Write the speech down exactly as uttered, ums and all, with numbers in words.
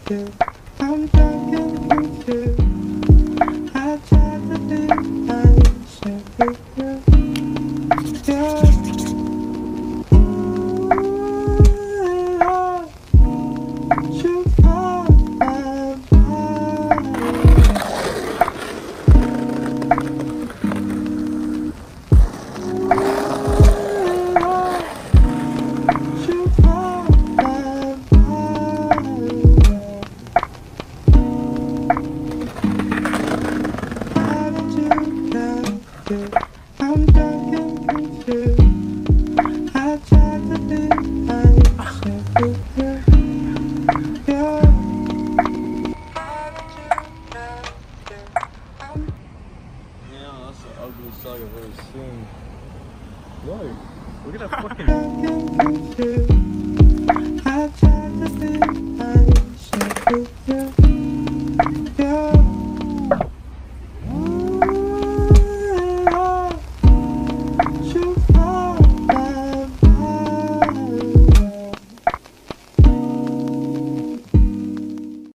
you. I'm talking with you. I try to be patient with you. Yeah. You fall my mind. You fall my mind. How did you get here? I'm talking with you. I try to be patient with you. Yeah. How did you get here? I'm Yeah, that's the ugliest song I've ever seen. Look, look at that fucking. talking with you. I try to be patient with you.